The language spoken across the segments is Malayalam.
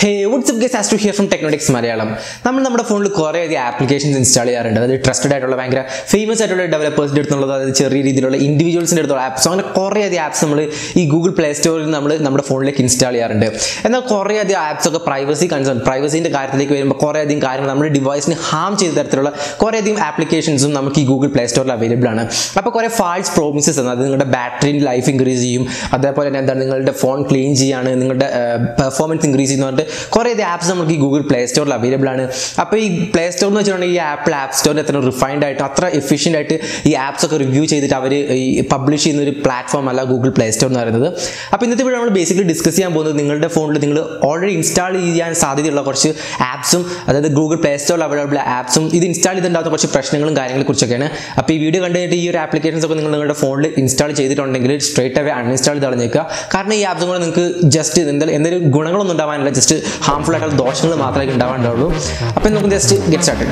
Hey, what's up guys? Astro here from Technotics Malayalam. നമ്മുടെ ഫോണിൽ കുറേ ആപ്ലിക്കേഷൻസ് ഇൻസ്റ്റാൾ ചെയ്യാറുണ്ട്. അതായത് ട്രസ്റ്റഡ് ആയിട്ടുള്ള ഭയങ്കര ഫേമസ് ആയിട്ടുള്ള ഡെവലപ്പേഴ്സിൻ്റെ അടുത്തുള്ളത്, അതായത് ചെറിയ രീതിയിലുള്ള ഇൻഡിവിജ്വൽസിൻ്റെ അടുത്തുള്ള ആപ്സ്, അങ്ങനെ കുറേയധികം ആപ്സ് നമ്മൾ ഈ ഗൂഗിൾ പ്ലേ സ്റ്റോറിൽ നമ്മൾ നമ്മുടെ ഫോണിലേക്ക് ഇൻസ്റ്റാൾ ചെയ്യാറുണ്ട്. എന്നാൽ കുറേയധികം ആപ്സ് ഒക്കെ പ്രൈവസീൻ്റെ കാര്യത്തിലേക്ക് വരുമ്പോൾ കുറേയധികം കാര്യങ്ങൾ നമ്മുടെ ഡിവൈസിന് ഹാം ചെയ്ത തരത്തിലുള്ള കുറേയധികം ആപ്ലിക്കേഷൻസും നമുക്ക് ഈ ഗൂഗിൾ പ്ലേ സ്റ്റോറിൽ അവൈലബിൾ ആണ്. അപ്പോൾ കുറേ ഫാൾസ് പ്രോമിസസ് ആണ്. അത് നിങ്ങളുടെ ബാറ്ററിൻ്റെ ലൈഫ് ഇൻക്രീസ് ചെയ്യും, അതേപോലെ തന്നെ എന്താണ് നിങ്ങളുടെ ഫോൺ ക്ലീൻ ചെയ്യാണ്, നിങ്ങളുടെ പെർഫോമൻസ് ഇൻക്രീസ് ചെയ്യുന്ന കുറേ ആപ്സ് നമുക്ക് ഈ ഗൂഗിൾ പ്ലേ സ്റ്റോറിൽ അവൈലബിൾ ആണ്. അപ്പോൾ ഈ പ്ലേ സ്റ്റോർ എന്ന് വെച്ചിട്ടുണ്ടെങ്കിൽ ഈ ആപ്പ് സ്റ്റോറിൽ എത്ര റിഫൈൻഡ് ആയിട്ട് അത്ര എഫിഷ്യൻ്റ് ആയിട്ട് ഈ ആപ്സ് ഒക്കെ റിവ്യൂ ചെയ്തിട്ട് അവർ ഈ പബ്ലിഷ് ചെയ്യുന്ന ഒരു പ്ലാറ്റ്ഫോം അല്ല ഗൂഗിൾ പ്ലേ സ്റ്റോർ എന്ന് പറയുന്നത്. അപ്പോൾ ഇന്നത്തെ വീഡിയോ നമ്മൾ ബേസിക്കലി ഡിസ്കസ് ചെയ്യാൻ പോകുന്നത് നിങ്ങളുടെ ഫോണിൽ നിങ്ങൾ ഓൾറെഡി ഇൻസ്റ്റാൾ ചെയ്യാൻ സാധ്യതയുള്ള കുറച്ച് ആപ്സും, അതായത് ഗൂഗിൾ പ്ലേ സ്റ്റോറിൽ അവൈലബിൾ ആപ്സും, ഇത് ഇൻസ്റ്റാൾ ചെയ്തിട്ടുണ്ടാകുന്ന കുറച്ച് പ്രശ്നങ്ങളും കാര്യങ്ങളെ കുറിച്ചൊക്കെയാണ്. അപ്പോൾ ഈ വീഡിയോ കണ്ടുകഴിഞ്ഞിട്ട് ഈ ഒരു ആപ്ലിക്കേഷൻസ് ഒക്കെ നിങ്ങളുടെ ഫോണിൽ ഇൻസ്റ്റാൾ ചെയ്തിട്ടുണ്ടെങ്കിൽ സ്ട്രേറ്റ് അവേ അൺഇൻസ്റ്റാൾ ചെയ്ത് കളഞ്ഞേക്കുക. കാരണം ഈ ആപ്സും കൂടെ നിങ്ങൾക്ക് ജസ്റ്റ് എന്തെങ്കിലും ഗുണങ്ങളൊന്നും ഉണ്ടാവാനില്ല, ജസ്റ്റ് ഹാംഫുൾ ആയിട്ടുള്ള ദോഷങ്ങൾ മാത്രമേ ഉണ്ടാവാനുണ്ടാവുള്ളൂ. അപ്പം നമുക്ക് ജസ്റ്റ് ഗെറ്റ് സ്റ്റാർട്ടഡ്.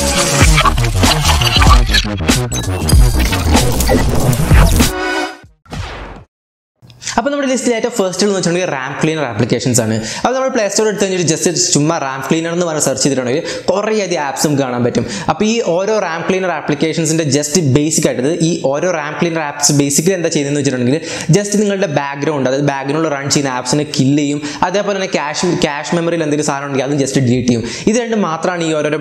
അപ്പോൾ നമ്മുടെ ലിസ്റ്റിൽ ഏറ്റവും ഫസ്റ്റ് എന്ന് വെച്ചിട്ടുണ്ടെങ്കിൽ റാം ക്ലീനർ ആപ്ലിക്കേഷൻസ് ആണ്. അത് നമ്മൾ പ്ലേ സ്റ്റോർ എടുത്ത് കഴിഞ്ഞാൽ ജസ്റ്റ് ചുമ്മാ റാം ക്ലീനർ എന്ന് പറഞ്ഞ് സെർച്ച് ചെയ്തിട്ടുണ്ടെങ്കിൽ കുറേയധികം ആപ്സും കാണാൻ പറ്റും. അപ്പോൾ ഈ ഓരോ റാം ക്ലീനർ ആപ്ലിക്കേഷൻസിൻ്റെ ജസ്റ്റ് ബേസിക് ആയിട്ട് ഈ ഓരോ റാം ക്ലീനർ ആപ്സ് ബേസിക്കലി എന്താ ചെയ്യുന്നതെന്ന് വെച്ചിട്ടുണ്ടെങ്കിൽ ജസ്റ്റ് നിങ്ങളുടെ ബാക്ക്ഗ്രൗണ്ട്, അതായത് ബാക്ക്ഗ്രൗണ്ടിൽ റൺ ചെയ്യുന്ന ആപ്സിനെ കില്ല് ചെയ്യും, അതേപോലെ തന്നെ ക്യാഷ് മെമ്മറിയിൽ എന്തെങ്കിലും സാധനം ഉണ്ടെങ്കിൽ അതും ജസ്റ്റ് ഡിലീറ്റ് ചെയ്യും. ഇത് രണ്ടും മാത്രമാണ് ഈ ഓരോ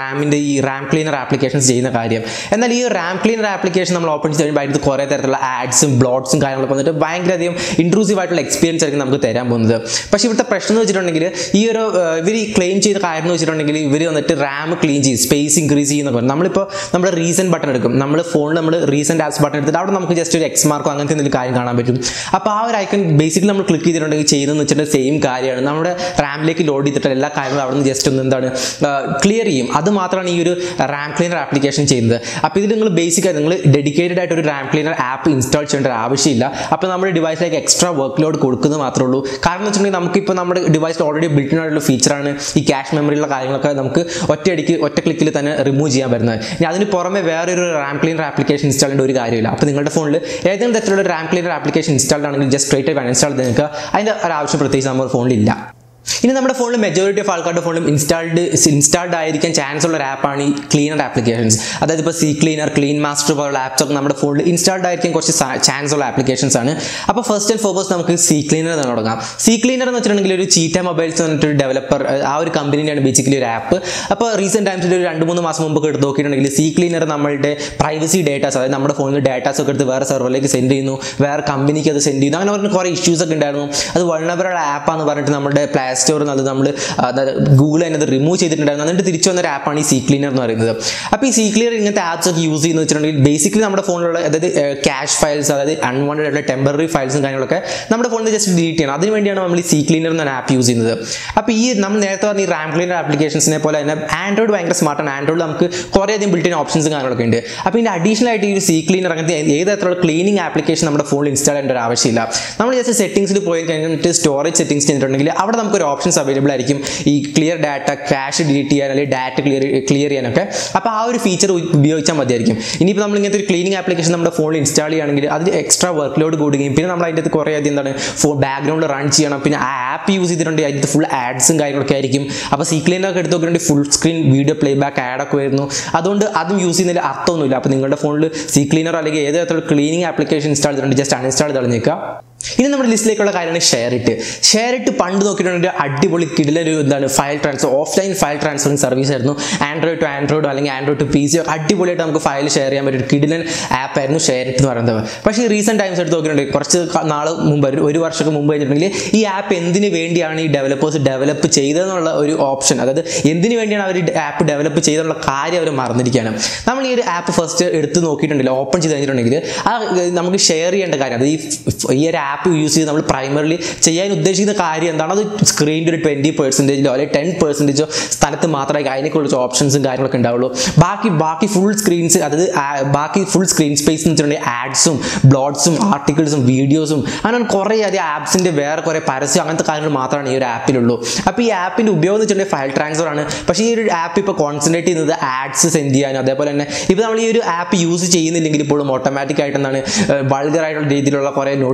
ഈ റാം ക്ലീനർ ആപ്ലിക്കേഷൻസ് ചെയ്യുന്ന കാര്യം. എന്നാൽ ഈ റാം ക്ലീനർ ആപ്ലിക്കേഷൻ നമ്മൾ ഓപ്പൺ ചെയ്ത് കഴിയുമ്പോൾ അതിന് കുറേ തരത്തിലുള്ള ആഡ്സും ബ്ലോട്ട്സും കാര്യങ്ങളൊക്കെ വന്നിട്ട് ഭയങ്കരധികം ഇൻട്രൂസീവ് ആയിട്ടുള്ള എക്സ്പീരിയൻസ് ആയിരിക്കും നമുക്ക് തരാൻ പോകുന്നത്. പക്ഷേ ഇവിടുത്തെ പ്രശ്നം എന്ന് വെച്ചിട്ടുണ്ടെങ്കിൽ ഈ ഒരു ഇവർ ക്ലെയിം ചെയ്ത കാര്യം എന്ന് വെച്ചിട്ടുണ്ടെങ്കിൽ ഇവർ വന്നിട്ട് റാം ക്ലീൻ ചെയ്യും, സ്പേസ് ഇൻക്രീസ് ചെയ്യുന്നൊക്കെ. നമ്മളിപ്പോൾ നമ്മുടെ റീസെൻറ്റ് ബട്ടൺ എടുക്കും, നമ്മൾ ഫോണിൽ നമ്മൾ റീസെൻറ്റ് ആപ്സ് ബട്ടൺ എടുത്തിട്ട് അവിടെ നമുക്ക് ജസ്റ്റ് ഒരു എക്സ് മാർക്കോ അങ്ങനത്തെ എന്തെങ്കിലും കാര്യം കാണാൻ പറ്റും. അപ്പോൾ ആ ഒരു ഐക്കൺ ബേസിക്കലി നമ്മൾ ക്ലിക്ക് ചെയ്തിട്ടുണ്ടെങ്കിൽ ചെയ്യുന്നതെന്ന് വെച്ചിട്ടുണ്ടെങ്കിൽ സെയിം കാര്യമാണ്. നമ്മുടെ റാമിലേക്ക് ലോഡ് ചെയ്തിട്ട് എല്ലാ കാര്യങ്ങളും അവിടെ നിന്ന് ജസ്റ്റ് ഒന്ന് എന്താണ് ക്ലിയർ ചെയ്യും. അത് മാത്രമാണ് ഈ ഒരു റാം ക്ലീനർ ആപ്ലിക്കേഷൻ ചെയ്യുന്നത്. അപ്പോൾ ഇത് നിങ്ങൾ ബേസിക്കായി നിങ്ങൾ ഡെഡിക്കേറ്റഡ് ആയിട്ട് ഒരു റാം ക്ലീനർ ആപ്പ് ഇൻസ്റ്റാൾ ചെയ്യേണ്ട ഒരു ആവശ്യമില്ല. അപ്പോൾ നമ്മുടെ ഡിവൈസിലേക്ക് എക്സ്ട്രാ വർക്ക് ലോഡ് കൊടുക്കുന്നത് മാത്രമേ ഉള്ളൂ. കാരണം എന്ന് വെച്ചിട്ടുണ്ടെങ്കിൽ നമുക്കിപ്പോൾ നമ്മുടെ ഡിവൈസിൽ ഓൾറെഡി ബിൽറ്റ് ആയിട്ടുള്ള ഫീച്ചറാണ് ഈ ക്യാഷ് മെമ്മറിയുള്ള കാര്യങ്ങളൊക്കെ നമുക്ക് ഒറ്റ ക്ലിക്കിൽ തന്നെ റിമൂവ് ചെയ്യാൻ പറ്റുന്നത്. ഇനി അതിന് പുറമെ വേറൊരു റാം ക്ലീനർ ആപ്ലിക്കേഷൻ ഇൻസ്റ്റാൾ ചെയ്യേണ്ട ഒരു കാര്യമില്ല. അപ്പോൾ നിങ്ങളുടെ ഫോണിൽ ഏതെങ്കിലും തരത്തിലുള്ള റാം ക്ലീനർ ആപ്ലിക്കേഷൻ ഇൻസ്റ്റാൾഡ് ആണെങ്കിൽ ജസ്റ്റ് സ്ട്രേറ്റ് ആയി അൺഇൻസ്റ്റാൾ ചെയ്ത് നിൽക്കുക. അതിൻ്റെ ഒരു ആവശ്യം പ്രത്യേകിച്ച് നമ്മുടെ ഫോണിലില്ല. ഇനി നമ്മുടെ ഫോണിൽ മെജോറിറ്റി ഓഫ് ആൾക്കാരുടെ ഫോണിലും ഇൻസ്റ്റാൾഡ് ആയിരിക്കാൻ ചാൻസ് ഉള്ള ഒരു ആപ്പാണ് ഈ ക്ലീനർ ആപ്ലിക്കേഷൻസ്. അതായത് ഇപ്പോൾ സി ക്ലീനർ, ക്ലീൻ മാസ്റ്റർ പോലുള്ള ആപ്സ് ഒക്കെ നമ്മുടെ ഫോണിൽ ഇൻസ്റ്റാൾഡ് ആയിരിക്കാൻ കുറച്ച് ചാൻസ് ഉള്ള ആപ്ലിക്കേഷൻസ് ആണ്. അപ്പോൾ ഫസ്റ്റ് ആൻഡ് ഫോർമോസ്റ്റ് നമുക്ക് സി ക്ലീനർ തന്നെ തുടങ്ങാം. സി ക്ലീനർ എന്ന് വെച്ചിട്ടുണ്ടെങ്കിൽ ഒരു ചീറ്റ മൊബൈൽസ് പറഞ്ഞിട്ടൊരു ഡെവലപ്പർ, ആ ഒരു കമ്പനിയാണ് ബേസിക്കലി ഒരു ആപ്പ്. അപ്പോൾ റീസെൻറ്റ് ടൈംസിൽ ഒരു 2-3 മാസം മുമ്പ് എടുത്ത് നോക്കിയിട്ടുണ്ടെങ്കിൽ സി ക്ലീനർ നമ്മളുടെ പ്രൈവസി ഡേറ്റാസ്, അതായത് നമ്മുടെ ഫോണിൽ ഡേറ്റാസ് ഒക്കെ എടുത്ത് വേറെ സെർവറിലേക്ക് സെൻഡ് ചെയ്യുന്നു, വേറെ കമ്പനിക്ക് അത് സെൻഡ് ചെയ്യുന്നു, അങ്ങനെ പറഞ്ഞ കുറേ ഇഷ്യൂസ് ഒക്കെ ഉണ്ടായിരുന്നു. അത് വൾണറബിൾ ആപ്പാന്ന് പറഞ്ഞിട്ട് നമ്മുടെ പ്ലേ സ്റ്റോറിൽ അത് നമ്മൾ ഗൂഗിൾ തന്നെ അത് റിമൂവ് ചെയ്തിട്ടുണ്ടായിരുന്നു. എന്നിട്ട് തിരിച്ചു വന്നൊരു ആപ്പാണ് ഈ സി ക്ലീനർ എന്ന് പറയുന്നത്. അപ്പോൾ ഈ സി ക്ലീനർ ഇങ്ങനത്തെ ആപ്സ് ഒക്കെ യൂസ് ചെയ്യുന്നത് വെച്ചിട്ടുണ്ടെങ്കിൽ ബേസിക്കലി നമ്മുടെ ഫോണിലുള്ള അതായത് ക്യാഷ് ഫയൽസ്, അതായത് അൺവാണ്ടഡ് ആയിട്ടുള്ള ടെമ്പററി ഫയൽസും കാര്യങ്ങളൊക്കെ നമ്മുടെ ഫോണിൽ ജസ്റ്റ് ഡിലീറ്റ് ചെയ്യണം. അതിന് വേണ്ടിയാണ് നമ്മൾ ഈ സി ക്ലീനർ എന്ന ആപ്പ് യൂസ് ചെയ്യുന്നത്. അപ്പോൾ ഈ നമ്മൾ നേരത്തെ പറഞ്ഞ ഈ റാം ക്ലീനർ ആപ്ലിക്കേഷൻസിനെ പോലെ തന്നെ ആൻഡ്രോയിഡ് ഭയങ്കര സ്മാർട്ടാണ്. ആൻഡ്രോയിഡ് നമുക്ക് കുറേയധികം ബിൽറ്റ് ചെയ്യുന്ന ഓപ്ഷൻസും കാര്യങ്ങളൊക്കെ ഉണ്ട്. അപ്പോൾ ഇതിൻ്റെ അഡീഷണൽ ആയിട്ട് ഈ ഒരു സി ക്ലീനർ അങ്ങനത്തെ ഏത് തരത്തിലുള്ള ക്ലീനിങ് ആപ്ലിക്കേഷൻ നമ്മുടെ ഫോണിൽ ഇൻസ്റ്റാൾ ചെയ്യേണ്ട ഒരു ആവശ്യമില്ല. നമ്മൾ ജസ്റ്റ് സെറ്റിംഗ്സിൽ പോയി കഴിഞ്ഞിട്ട് സ്റ്റോറേജ് സെറ്റിംഗ്സ് ചെയ്തിട്ടുണ്ടെങ്കിൽ അവിടെ നമുക്കൊരു ഓപ്ഷൻസ് അവൈലബിൾ ആയിരിക്കും ഈ ക്ലിയർ ഡാറ്റ, ക്യാഷ് ഡിലീറ്റ് ചെയ്യാൻ അല്ലെങ്കിൽ ഡാറ്റ ക്ലിയർ ചെയ്യാനൊക്കെ. അപ്പോൾ ആ ഒരു ഫീച്ചർ ഉപയോഗിച്ചാൽ മതിയായിരിക്കും. ഇനിയിപ്പോൾ നമ്മൾ ഇങ്ങനത്തെ ഒരു ക്ലീനിങ് ആപ്ലിക്കേഷൻ നമ്മുടെ ഫോണിൽ ഇൻസ്റ്റാൾ ചെയ്യുകയാണെങ്കിൽ അതിൽ എക്സ്ട്രാ വർക്ക് ലോഡ് കൂടുകയും പിന്നെ നമ്മൾ അതിൻ്റെ കുറേ അധികം എന്താണ് ബാക്ക്ഗ്രൗണ്ടിൽ റൺ ചെയ്യണം. പിന്നെ ആ ആപ്പ് യൂസ് ചെയ്തിട്ടുണ്ടെങ്കിൽ അതിൻ്റെ ഫുൾ ആഡ്സും കാര്യങ്ങളൊക്കെ ആയിരിക്കും. അപ്പോൾ സി ക്ലീനൊക്കെ എടുത്ത് നോക്കിയിട്ടുണ്ടെങ്കിൽ full screen video play back ആഡൊക്കെ വരുന്നു. അതുകൊണ്ട് അതും യൂസ് ചെയ്യുന്നതിൽ അർത്ഥമൊന്നുമില്ല. അപ്പോൾ നിങ്ങളുടെ ഫോണിൽ സി ക്ലീനർ അല്ലെങ്കിൽ ഏത് തരത്തിലുള്ള ക്ലീനിങ് ആപ്ലിക്കേഷൻ ഇൻസ്റ്റാൾ ചെയ്തിട്ടുണ്ട് ജസ്റ്റ് അൺഇൻസ്റ്റാൾ ചെയ്ത് കളഞ്ഞേക്കുക. ഇനി നമ്മുടെ ലിസ്റ്റിലേക്കുള്ള കാര്യമാണ് ഷെയറിട്ട് പണ്ട് നോക്കിയിട്ടുണ്ടെങ്കിൽ അടിപൊളി കിടിലൊരു എന്താണ് file transfer, offline file transferring service ആയിരുന്നു. ആൻഡ്രോയിഡ് ടു ആൻഡ്രോയിഡ് അല്ലെങ്കിൽ ആൻഡ്രോയിഡ് ടു PC അടിപൊളിയായിട്ട് നമുക്ക് ഫയൽ ഷെയർ ചെയ്യാൻ പറ്റിയ ഒരു കിടിലൻ ആപ്പായിരുന്നു ഷെയറിട്ട് എന്ന് പറയുന്നത്. പക്ഷേ ഈ റീസെൻറ്റ് ടൈംസ് എടുത്ത് നോക്കിയിട്ടുണ്ടെങ്കിൽ കുറച്ച് നാൾ മുമ്പ്, ഒരു വർഷമൊക്കെ മുമ്പ് കഴിഞ്ഞിട്ടുണ്ടെങ്കിൽ ഈ ആപ്പ് എന്തിനു വേണ്ടിയാണ് ഈ ഡെവലപ്പേഴ്സ് ഡെവലപ്പ് ചെയ്തതെന്നുള്ള ഒരു ഓപ്ഷൻ, അതായത് എന്തിനു വേണ്ടിയാണ് അവർ ആപ്പ് ഡെവലപ്പ് ചെയ്തെന്നുള്ള കാര്യം അവർ മറന്നിരിക്കുകയാണ്. നമ്മൾ ഈ ഒരു ആപ്പ് ഫസ്റ്റ് എടുത്ത് നോക്കിയിട്ടുണ്ടെങ്കിൽ ഓപ്പൺ ചെയ്ത് കഴിഞ്ഞിട്ടുണ്ടെങ്കിൽ നമുക്ക് ഷെയർ ചെയ്യേണ്ട കാര്യം, അത് ഈ ഒരു ആപ്പ് യൂസ് ചെയ്ത് നമ്മൾ പ്രൈമറിലി ചെയ്യാൻ ഉദ്ദേശിക്കുന്ന കാര്യം എന്താണ്, അത് സ്ക്രീനിൻ്റെ ഒരു 20% അല്ലെങ്കിൽ 10% സ്ഥലത്ത് മാത്രമേ അതിനെക്കുറിച്ച് ഓപ്ഷൻസും കാര്യങ്ങളൊക്കെ ഉണ്ടാവുള്ളൂ. ബാക്കി ഫുൾ സ്ക്രീൻസ്, അതായത് ബാക്കി ഫുൾ സ്ക്രീൻ സ്പേസ് എന്ന് വെച്ചിട്ടുണ്ടെങ്കിൽ ആഡ്സും ബ്ലോഗ്സും ആർട്ടിക്കിൾസും വീഡിയോസും അങ്ങനെ കുറേ അധികം ആപ്സിൻ്റെ വേറെ കുറേ പരസ്യം അങ്ങനത്തെ കാര്യങ്ങൾ മാത്രമാണ് ഈ ഒരു ആപ്പിലുള്ളൂ. അപ്പോൾ ഈ ആപ്പിൻ്റെ ഉപയോഗം എന്ന് വെച്ചിട്ടുണ്ടെങ്കിൽ ഫയൽ ട്രാൻസ്ഫർ ആണ്. പക്ഷേ ഈ ഒരു ആപ്പ് ഇപ്പോൾ കോൺസെൻട്രേറ്റ് ചെയ്യുന്നത് ആഡ്സ് സെൻഡ് ചെയ്യാനും അതേപോലെ തന്നെ ഇപ്പോൾ നമ്മൾ ഈ ഒരു ആപ്പ് യൂസ് ചെയ്യുന്നില്ലെങ്കിൽ ഇപ്പോഴും ഓട്ടോമാറ്റിക് ആയിട്ട് എന്താണ് വൾഗറായിട്ടുള്ള രീതിയിലുള്ള കുറേ നോട്ടിഫിക്കേഷൻസ്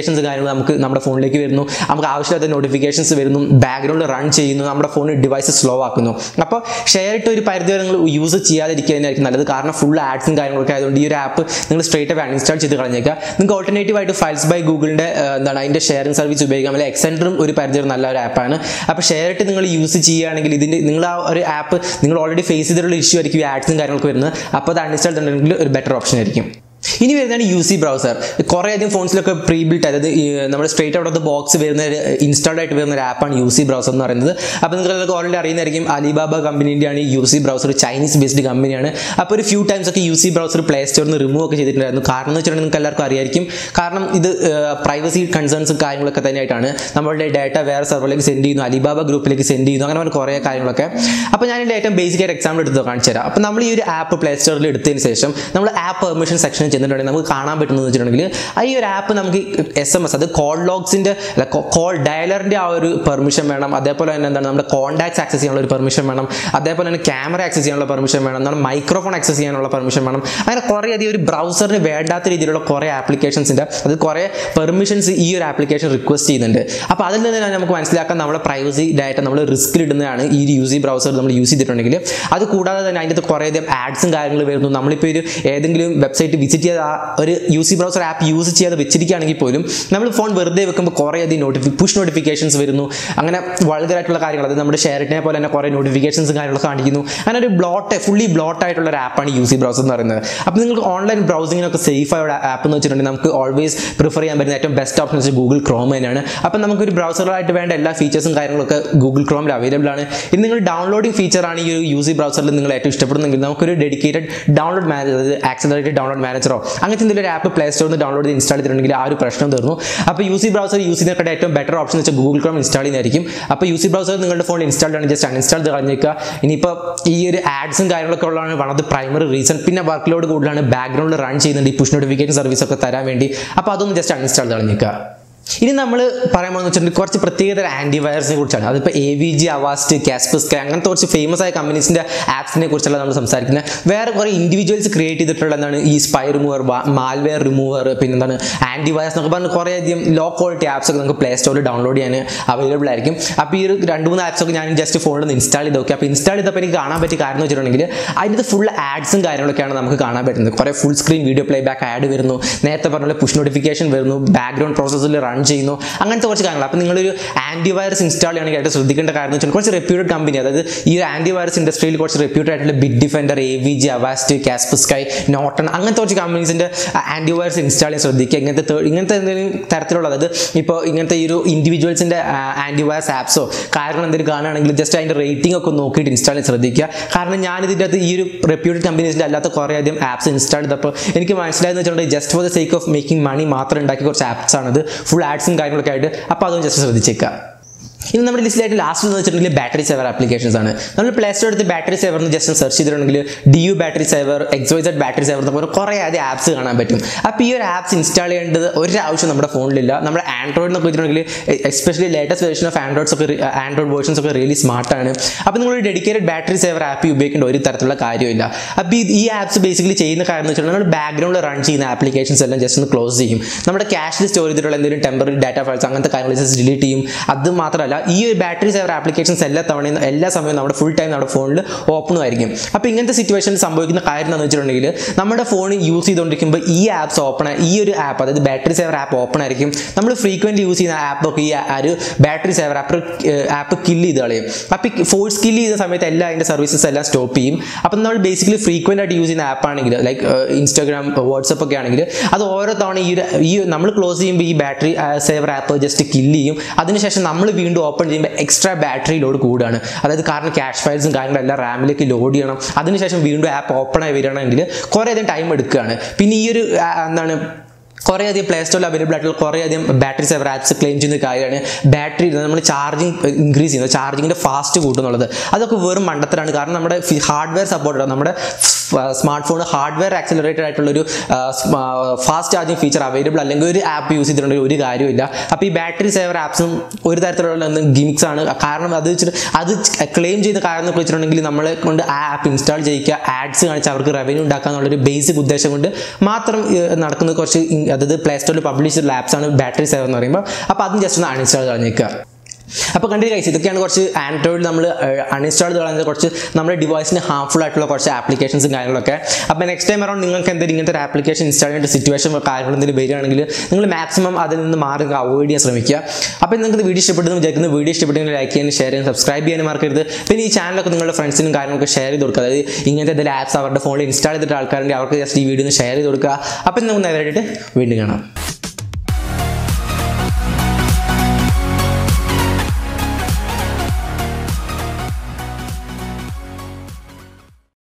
നോട്ടിഫിക്കേഷൻസ് കാര്യങ്ങൾ നമുക്ക് നമ്മുടെ ഫോണിലേക്ക് വരുന്നു, നമുക്ക് ആവശ്യമില്ലാത്ത നോട്ടിഫിക്കേഷൻസ് വരുന്നു, ബാക്ക്ഗ്രൗണ്ടിൽ റൺ ചെയ്യുന്നു, നമ്മുടെ ഫോൺ ഡിവൈസ് സ്ലോ ആക്കുന്നു. അപ്പോൾ ഷെയർ ഇട്ട് ഒരു പരിധി വരെ നിങ്ങൾ യൂസ് ചെയ്യാതിരിക്കുന്നതായിരിക്കും നല്ലത്. കാരണം ഫുൾ ആഡ്സും കാര്യങ്ങളൊക്കെ ആയതുകൊണ്ട് ഈ ഒരു ആപ്പ് നിങ്ങൾ സ്ട്രേറ്റ് ആയി അൺഇൻസ്റ്റാൾ ചെയ്ത് കളഞ്ഞേക്കുക. നിങ്ങൾക്ക് ഓൾട്ടർനേറ്റീവ് ആയിട്ട് ഫയൽസ് ബൈ ഗൂഗിളിൻ്റെ അതിൻ്റെ ഷെയറിംഗ് സർവീസ് ഉപയോഗിക്കാം. അല്ലെങ്കിൽ എക്സെൻഡറും ഒരു പരിധി വരെ നല്ല ഒരു ആപ്പാണ്. അപ്പോൾ ഷെയർ ഇട്ട് നിങ്ങൾ യൂസ് ചെയ്യുകയാണെങ്കിൽ നിങ്ങൾ ആ ഒരു ആപ്പ് നിങ്ങൾ ഓൾറെഡി ഫേസ് ചെയ്തിട്ടുള്ള ഇഷ്യൂ ആയിരിക്കും ഈ ആഡ്സും കാര്യങ്ങളൊക്കെ വരുന്നത്. അപ്പോൾ അത് അൺഇൻസ്റ്റാൾ ചെയ്തിട്ടുണ്ടെങ്കിൽ ഒരു ബെറ്റർ ഓപ്ഷൻ ആയിരിക്കും. ഇനി വരുന്നതാണ് UC ബ്രൗസർ. കുറേയധികം ഫോൺസിലൊക്കെ പ്രീ ബിൽറ്റ്, അതായത് നമ്മൾ straight out of the box വരുന്ന ഇൻസ്റ്റാൾഡ് ആയിട്ട് വരുന്ന ഒരു ആപ്പാണ് UC ബ്രൗസർ എന്ന് പറയുന്നത്. അപ്പോൾ നിങ്ങൾക്ക് ഓൾറെഡി അറിയുന്നതായിരിക്കും, അലിബാബ കമ്പനീൻ്റെയാണ് ഈ UC ബ്രൗസർ. ചൈനീസ് ബേസ്ഡ് കമ്പനിയാണ്. അപ്പോൾ ഒരു ഫ്യൂ ടൈംസ് ഒക്കെ UC ബ്രൗസർ പ്ലേ സ്റ്റോറിൽ നിന്ന് റിമൂവ് ഒക്കെ ചെയ്തിട്ടുണ്ടായിരുന്നു. കാരണം എന്ന് വെച്ചിട്ടുണ്ടെങ്കിൽ നിങ്ങൾക്ക് എല്ലാവർക്കും അറിയായിരിക്കും, കാരണം ഇത് പ്രൈവസി കൺസേൺസും കാര്യങ്ങളൊക്കെ തന്നെയായിട്ടാണ്. നമ്മളുടെ ഡാറ്റ വേറെ സെർവറിലേക്ക് സെൻഡ് ചെയ്യുന്നു, അലിബാബ ഗ്രൂപ്പിലേക്ക് സെൻഡ് ചെയ്യുന്നു, അങ്ങനെ കുറേ കാര്യങ്ങളൊക്കെ. അപ്പോൾ ഞാൻ ഇതിൻ്റെ ഏറ്റവും ബേസിക് ആയിട്ട് എക്സാമ്പിൾ എടുത്ത് കാണിച്ചു തരാം. അപ്പോൾ നമ്മൾ ഈ ഒരു ആപ്പ് പ്ലേ സ്റ്റോറിൽ എടുത്തതിന് ശേഷം നമ്മൾ ആപ്പ് പെർമിഷൻ സെക്ഷനിൽ ചെന്നിട്ടുണ്ടെങ്കിൽ നമുക്ക് കാണാൻ പറ്റുന്നത് വെച്ചിട്ടുണ്ടെങ്കിൽ ഈ ഒരു ആപ്പ് നമുക്ക് SMS, അത് കോൾ ലോഗ്സിൻ്റെ കോൾ ഡയലറിൻ്റെ ആ ഒരു പെർമിഷൻ വേണം. അതേപോലെ തന്നെ എന്താണ് നമ്മുടെ കോൺടാക്ട്സ് ആക്സസ് ചെയ്യാനുള്ള ഒരു പെർമിഷൻ വേണം. അതേപോലെ തന്നെ ക്യാമറ ആക്സസ് ചെയ്യാനുള്ള പെർമിഷൻ വേണം. നമ്മുടെ മൈക്രോഫോൺ ആക്സസ് ചെയ്യാനുള്ള പെർമിഷൻ വേണം. അങ്ങനെ കുറേ അധികം ഒരു ബ്രൗസറിന് വേണ്ടാത്ത രീതിയിലുള്ള കുറേ ആപ്ലിക്കേഷൻസിൻ്റെ അത് കുറേ പെർമിഷൻസ് ഈ ഒരു ആപ്ലിക്കേഷൻ റിക്വസ്റ്റ് ചെയ്യുന്നുണ്ട്. അപ്പോൾ അതിൽ നിന്ന് തന്നെ നമുക്ക് മനസ്സിലാക്കാൻ നമ്മുടെ പ്രൈവസി ഡാറ്റ നമ്മൾ റിസ്കിലിടുന്നതാണ് ഈ UC ബ്രൗസർ നമ്മൾ യൂസ് ചെയ്തിട്ടുണ്ടെങ്കിൽ. അത് കൂടാതെ തന്നെ അതിൻ്റെ കുറേയധികം ആഡ്സും കാര്യങ്ങൾ വരുന്നു. നമ്മളിപ്പോൾ ഒരു ഏതെങ്കിലും വെബ്സൈറ്റ് വിസിറ്റ് ചെയ്ത ഒരു UC ബ്രൗസർ ആപ്പ് യൂസ് ചെയ്യാതെ വെച്ചിരിക്കുകയാണെങ്കിൽ പോലും നമ്മൾ ഫോൺ വെറുതെ വെക്കുമ്പോൾ കുറേയധികം പുഷ് നോട്ടിഫിക്കേഷൻസ് വരുന്നു. അങ്ങനെ വളരെയായിട്ടുള്ള കാര്യങ്ങൾ, അത് നമ്മുടെ ഷെയറിനെ പോലെ തന്നെ കുറേ നോട്ടിഫിക്കേഷൻസും കാര്യങ്ങളൊക്കെ കാണിക്കുന്നു. അങ്ങനെ ഒരു ഫുള്ളി ബ്ലോട്ട് ആയിട്ടുള്ള ഒരു ആപ്പാണ് UC ബ്രൗസർ എന്ന് പറയുന്നത്. അപ്പോൾ നിങ്ങൾക്ക് ഓൺലൈൻ ബ്രൗസിങ്ങിനൊക്കെ സേഫ് ആയ ആപ്പ് എന്ന് വെച്ചിട്ടുണ്ടെങ്കിൽ നമുക്ക് ഓൾവേസ് പ്രിഫർ ചെയ്യാൻ പറ്റുന്ന ഏറ്റവും ബെസ്റ്റ് ഓപ്ഷൻ വെച്ചാൽ ഗൂഗിൾ ക്രോം തന്നെയാണ്. അപ്പോൾ നമുക്കൊരു ബ്രൗസറായിട്ട് വേണ്ട എല്ലാ ഫീച്ചേഴ്സും കാര്യങ്ങളൊക്കെ ഗൂഗിൾ ക്രോമിൽ അവൈലബിൾ ആണ്. ഇനി നിങ്ങൾ ഡൗൺലോഡിംഗ് ഫീച്ചറാണ് ഈ ഒരു UC ബ്രൗസറിൽ നിങ്ങൾ ഏറ്റവും ഇഷ്ടപ്പെടുന്നെങ്കിൽ നമുക്കൊരു ഡെഡിക്കേറ്റഡ് ഡൗൺലോഡ് മാനേജർ, അതായത് ആക്സിലറേറ്റഡ് ഡൗൺലോഡ് മാനേജറോ അങ്ങനത്തെ എന്തെങ്കിലും ഒരു ആപ്പ് പ്ലേ സ്റ്റോറിൽ നിന്ന് ഡൗൺലോഡ് ചെയ്ത് ഇൻസ്റ്റാൾ ചെയ്തിട്ടുണ്ടെങ്കിൽ ആ ഒരു പ്രശ്നം തീർന്നു. അപ്പോൾ UC ബ്രൗസർ യൂസ് ചെയ്യുന്നതിനെക്കാളും ഏറ്റവും ബെറ്റർ ഓപ്ഷൻ വെച്ചാൽ ഗൂഗിൾ ക്രോം ഇൻസ്റ്റാൾ ചെയ്യുന്നതായിരിക്കും. അപ്പോൾ UC ബ്രൗസർ നിങ്ങളുടെ ഫോണിൽ ഇൻസ്റ്റാൾഡ് ആണ്, ജസ്റ്റ് അൺഇൻസ്റ്റാൾ ചെയ്ത് കളഞ്ഞേക്കുക. ഇനിയിപ്പോൾ ഈ ഒരു ആഡ്സും കാര്യങ്ങളൊക്കെ ഉള്ളതാണ് one of the primary reason. പിന്നെ വർക്ക് ലോഡ് കൂടുതലാണ്, ബാക്ക്ഗ്രൗണ്ടിൽ റൺ ചെയ്യുന്നുണ്ട് ഈ പുഷ് നോട്ടിഫിക്കേഷൻ സർവീസ് ഒക്കെ തരാൻ വേണ്ടി. അപ്പോൾ അതൊന്ന് ജസ്റ്റ് അൺഇൻസ്റ്റാൾ ചെയ്ത് കളഞ്ഞേക്കുക. ഇനി നമ്മൾ പറയാൻ പോകുന്നത് വെച്ചിട്ടുണ്ടെങ്കിൽ കുറച്ച് പ്രത്യേകതര ആൻറ്റിവൈറസിനെ കുറിച്ചാണ്. അതിപ്പോൾ AVG, Avast, Kaspersky അങ്ങനത്തെ കുറച്ച് ഫേമസ് ആയ കമ്പനീസിൻ്റെ ആപ്സിനെ കുറിച്ചുള്ള നമ്മൾ സംസാരിക്കുന്നത്. വേറെ കുറേ ഇൻഡിവിജ്വൽസ് ക്രിയേറ്റ് ചെയ്തിട്ടുള്ള എന്താണ് ഈ സ്പൈ റിമൂവർ, മാൽവെയർ റിമൂവർ, പിന്നെ എന്താണ് ആൻറ്റിവൈറസ് എന്നൊക്കെ പറഞ്ഞ് കുറേയധികം ലോ ക്വാളിറ്റി ആപ്സ് ഒക്കെ നമുക്ക് പ്ലേ സ്റ്റോറിൽ ഡൗൺലോഡ് ചെയ്യാൻ അവൈലബിൾ ആയിരിക്കും. അപ്പോൾ ഈ ഒരു 2-3 ആപ്സൊക്കെ ഞാൻ ജസ്റ്റ് ഫോണിൽ നിന്ന് ഇൻസ്റ്റാൾ ചെയ്ത് നോക്കി. അപ്പോൾ ഇൻസ്റ്റാൾ ചെയ്തപ്പോൾ എനിക്ക് കാണാൻ പറ്റിയ കാര്യം എന്ന് വെച്ചിട്ടുണ്ടെങ്കിൽ അതിൻ്റെ ഫുൾ ആഡ്സും കാര്യങ്ങളൊക്കെയാണ് നമുക്ക് കാണാൻ പറ്റുന്നത്. കുറേ full screen video play back ad വരുന്നു, നേരത്തെ പറഞ്ഞ പുഷ് നോട്ടിഫിക്കേഷൻ വരുന്നു, ബാക്ക്ഗ്രൗണ്ട് പ്രോസസ്സിൽ റൺ ചെയ്യുന്നു, അങ്ങനത്തെ കുറച്ച് കാര്യങ്ങൾ. അപ്പോൾ നിങ്ങളൊരു ആൻറ്റിവൈറസ് ഇൻസ്റ്റാൾ ചെയ്യണമെങ്കിൽ ആയിട്ട് ശ്രദ്ധിക്കേണ്ട കാര്യം എന്ന് വെച്ചാൽ കുറച്ച് റെപ്യൂട്ടഡ് കമ്പനി, അതായത് ഈ ഒരു ആൻറ്റിവൈറസ് ഇൻഡസ്ട്രിയിൽ കുറച്ച് റെപ്യൂട്ടഡ് ആയിട്ടുള്ള Bitdefender, AVG, Avast, Kaspersky, Norton അങ്ങനത്തെ കുറച്ച് കമ്പനീസിൻ്റെ ആൻറ്റിവൈറസ് ഇൻസ്റ്റാൾ ചെയ്യാൻ ശ്രദ്ധിക്കുക. ഇങ്ങനത്തെ എന്തെങ്കിലും തരത്തിലുള്ള, അതായത് ഇപ്പോൾ ഇങ്ങനത്തെ ഈ ഒരു ഇൻഡിവിജ്വൽസിൻ്റെ ആൻറ്റിവൈറസ് ആപ്സോ കാര്യങ്ങൾ എന്തെങ്കിലും കാണുകയാണെങ്കിൽ ജസ്റ്റ് അതിൻ്റെ റേറ്റിംഗ് ഒക്കെ നോക്കിയിട്ട് ഇൻസ്റ്റാൾ ചെയ്യാൻ ശ്രദ്ധിക്കുക. കാരണം ഞാനിതിൻ്റെ അകത്ത് ഈ ഒരു റെപ്യൂട്ടഡ് കമ്പനീസിൻ്റെ അല്ലാത്ത കുറേയധികം ആപ്സ് ഇൻസ്റ്റാൾ ചെയ്തപ്പോൾ എനിക്ക് മനസ്സിലായെന്ന് വെച്ചിട്ടുണ്ടെങ്കിൽ just for the sake of making money മാത്രം ഉണ്ടാക്കിയ കുറച്ച് ആപ്സ് ആണത്, ഫുൾ ആഡ്സും കാര്യങ്ങളൊക്കെ ആയിട്ട്. അപ്പോൾ അതൊന്നും ജസ്റ്റ് ശ്രദ്ധിച്ചേക്കുക. ഇനി നമ്മുടെ ലിസ്റ്റിലായിട്ട് ലാസ്റ്റ് എന്ന് വെച്ചിട്ടുണ്ടെങ്കിൽ ബാറ്ററി സേവർ ആപ്ലിക്കേഷൻസ് ആണ്. നമ്മൾ പ്ലേ സ്റ്റോർ എടുത്ത് ബാറ്ററി സേവർ എന്ന് ജസ്റ്റ് സെർച്ച് ചെയ്തിട്ടുണ്ടെങ്കിൽ DU battery saver, XYZ battery saver എന്നൊക്കെ കുറേ അധികം ആപ്സ് കാണാൻ പറ്റും. അപ്പോൾ ഈ ഒരു ആപ്സ് ഇൻസ്റ്റാൾ ചെയ്യേണ്ടത് ഒരാവശ്യം നമ്മുടെ ഫോണിലില്ല. നമ്മുടെ ആൻഡ്രോയിഡ് എന്നൊക്കെ വെച്ചിട്ടുണ്ടെങ്കിൽ especially latest version of Android versions ഒക്കെ റിയലി സ്മാർട്ടാണ്. അപ്പോൾ നിങ്ങൾ ഡെഡിക്കേറ്റഡ് ബാറ്ററി സേവർ ആപ്പ് ഉപയോഗിക്കേണ്ട ഒരു തരത്തിലുള്ള കാര്യമില്ല. അപ്പോൾ ഈ ആപ്സ് ബേസിക്കലി ചെയ്യുന്ന കാര്യം എന്ന് വെച്ചിട്ടുണ്ടെങ്കിൽ നമ്മൾ ബാക്ക്ഗ്രൗണ്ടിൽ റൺ ചെയ്യുന്ന ആപ്ലിക്കേഷൻസ് എല്ലാം ജസ്റ്റ് ഒന്ന് ക്ലോസ് ചെയ്യും. നമ്മുടെ ക്യാഷിൽ സ്റ്റോർ ചെയ്തിട്ടുള്ള എന്തെങ്കിലും ടെമ്പററി ഡാറ്റ ഫയൽസ് അങ്ങനത്തെ കാര്യങ്ങൾ ജസ്റ്റ് ഡിലീറ്റ് ചെയ്യും. അത് മാത്രമല്ല ഈ ഒരു ബാറ്ററി സേവർ ആപ്ലിക്കേഷൻസ് എല്ലാ സമയവും നമ്മുടെ ഫുൾ ടൈം നമ്മുടെ ഫോണിൽ ഓപ്പണും ആയിരിക്കും. അപ്പോൾ ഇങ്ങനത്തെ സിറ്റുവേഷനിൽ സംഭവിക്കുന്ന കാര്യം എന്താണെന്ന് വെച്ചിട്ടുണ്ടെങ്കിൽ നമ്മുടെ ഫോൺ യൂസ് ചെയ്തുകൊണ്ടിരിക്കുമ്പോൾ ഈ ആപ്സ് ഈ ഒരു ആപ്പ്, അതായത് ബാറ്ററി സേവർ ആപ്പ് ഓപ്പൺ ആയിരിക്കും. നമ്മൾ ഫ്രീക്വൻ്റ് യൂസ് ചെയ്യുന്ന ആപ്പൊക്കെ ഈ ഒരു ബാറ്ററി സേവർ ആപ്പ് കില്ല് ചെയ്ത് കളയും. അപ്പോൾ ഫോഴ്സ് കില്ല് ചെയ്യുന്ന സമയത്ത് അതിൻ്റെ സർവീസസ് എല്ലാം സ്റ്റോപ്പ് ചെയ്യും. അപ്പം നമ്മൾ ബേസിക്കലി ഫ്രീക്വൻ്റ് ആയിട്ട് യൂസ് ചെയ്യുന്ന ആപ്പാണെങ്കിൽ ലൈക്ക് ഇൻസ്റ്റാഗ്രാം, വാട്സപ്പ് ഒക്കെ ആണെങ്കിൽ അത് ഓരോ തവണ ഈ നമ്മൾ ക്ലോസ് ചെയ്യുമ്പോൾ ഈ battery saver app just kill ചെയ്യും. അതിനുശേഷം നമ്മൾ വീണ്ടും ഓപ്പൺ ചെയ്യുമ്പോൾ എക്സ്ട്രാ ബാറ്ററി ലോഡ് കൂടുകയാണ്. അതായത് കാരണം ക്യാഷ് ഫയൽസും കാര്യങ്ങളെല്ലാം റാമിലേക്ക് ലോഡ് ചെയ്യണം. അതിനുശേഷം വീണ്ടും ആപ്പ് ഓപ്പൺ ആയി വരികയാണെങ്കിൽ കുറേയധികം ടൈം എടുക്കുകയാണ്. പിന്നെ ഈ ഒരു എന്താണ് കുറേയധികം പ്ലേ സ്റ്റോറിൽ അവൈലബിൾ ആയിട്ടുള്ള കുറേയധികം ബാറ്ററി സേവർ ആപ്സ് ക്ലെയിം ചെയ്യുന്ന കാര്യമാണ് ബാറ്ററി നമ്മൾ ചാർജിങ് ഇൻക്രീസ് ചെയ്യുന്നത്, ചാർജിങ്ങിൻ്റെ ഫാസ്റ്റ് കൂട്ടുന്നുള്ളത്. അതൊക്കെ വെറും മണ്ടത്തരാണ്. കാരണം നമ്മുടെ ഹാർഡ്വെയർ സപ്പോർട്ട്, നമ്മുടെ സ്മാർട്ട് ഫോൺ ഹാർഡ്വെയർ ആക്സിലറേറ്റഡ് ആയിട്ടുള്ളൊരു ഫാസ്റ്റ് ചാർജിങ് ഫീച്ചർ അവൈലബിൾ അല്ലെങ്കിൽ ഒരു ആപ്പ് യൂസ് ചെയ്തിട്ടുണ്ടെങ്കിൽ ഒരു കാര്യമില്ല. അപ്പോൾ ഈ ബാറ്ററി സേവർ ആപ്സും ഒരു തരത്തിലുള്ള ഗിമിക്സ് ആണ്. കാരണം അത് ക്ലെയിം ചെയ്ത കാരണം എന്നൊക്കെ വെച്ചിട്ടുണ്ടെങ്കിൽ നമ്മളെ കൊണ്ട് ആ ആപ്പ് ഇൻസ്റ്റാൾ ചെയ്യിക്കുക, ആഡ്സ് കാണിച്ച് അവർക്ക് റവന്യൂ ഉണ്ടാക്കുക എന്നുള്ളൊരു ബേസിക് ഉദ്ദേശം കൊണ്ട് മാത്രം നടക്കുന്ന കുറച്ച് അതായത് പ്ലേ സ്റ്റോറിൽ പബ്ലിഷ് ചെയ്ത ആപ്സാണ് ബാറ്ററി സേവർ എന്ന് പറയുമ്പോൾ. അപ്പോൾ അതും ജസ്റ്റ് ഒന്ന് അൺഇൻസ്റ്റാൾ കളഞ്ഞേക്കുക. അപ്പോൾ കണ്ടിട്ട് ഗൈസ്, ഇതൊക്കെയാണ് കുറച്ച് ആൻഡ്രോയിഡ് നമ്മൾ അൺഇൻസ്റ്റാൾ കളഞ്ഞത് കുറച്ച് നമ്മുടെ ഡിവൈസിന് ഹാർംഫുൾ ആയിട്ടുള്ള കുറച്ച് ആപ്ലിക്കേഷൻസും കാര്യങ്ങളൊക്കെ. അപ്പോൾ നെക്സ്റ്റ് ടൈം അറൗണ്ട് നിങ്ങൾക്ക് എന്തെങ്കിലും ഇങ്ങനത്തെ ഒരു ആപ്ലിക്കേഷൻ ഇൻസ്റ്റാൾ ചെയ്യേണ്ട സിറ്റുവേഷൻ കാര്യങ്ങൾ എന്തെങ്കിലും വരികയാണെങ്കിൽ നിങ്ങൾ മാക്സിമം അതിൽ നിന്ന് മാറി അവോയ്ഡ് ചെയ്യാൻ ശ്രമിക്കുക. അപ്പോൾ നിങ്ങൾക്ക് വീഡിയോ ഇഷ്ടപ്പെട്ടെന്ന് വിചാരിക്കുന്നു. വീഡിയോ ഇഷ്ടപ്പെട്ടെങ്കിൽ ലൈക്ക് ചെയ്യാനും ഷെയർ ചെയ്യാനും സബ്സ്ക്രൈബ് ചെയ്യാനും മറക്കരുത്. പിന്നെ ഈ ചാനലൊക്കെ നിങ്ങളുടെ ഫ്രണ്ട്സിനും കാര്യങ്ങളൊക്കെ ഷെയർ ചെയ്ത് കൊടുക്കുക. അതായത് ഇങ്ങനത്തെ എന്തെങ്കിലും ആപ്സ് അവരുടെ ഫോണിൽ ഇൻസ്റ്റാൾ ചെയ്തിട്ട് ആൾക്കാരുണ്ടെങ്കിൽ അവർക്ക് ജസ്റ്റ് ഈ വീഡിയോ ഒന്ന് ഷെയർ ചെയ്ത് കൊടുക്കുക. അപ്പോൾ നമുക്ക് നേരിട്ട് വീണ്ടും കാണാം.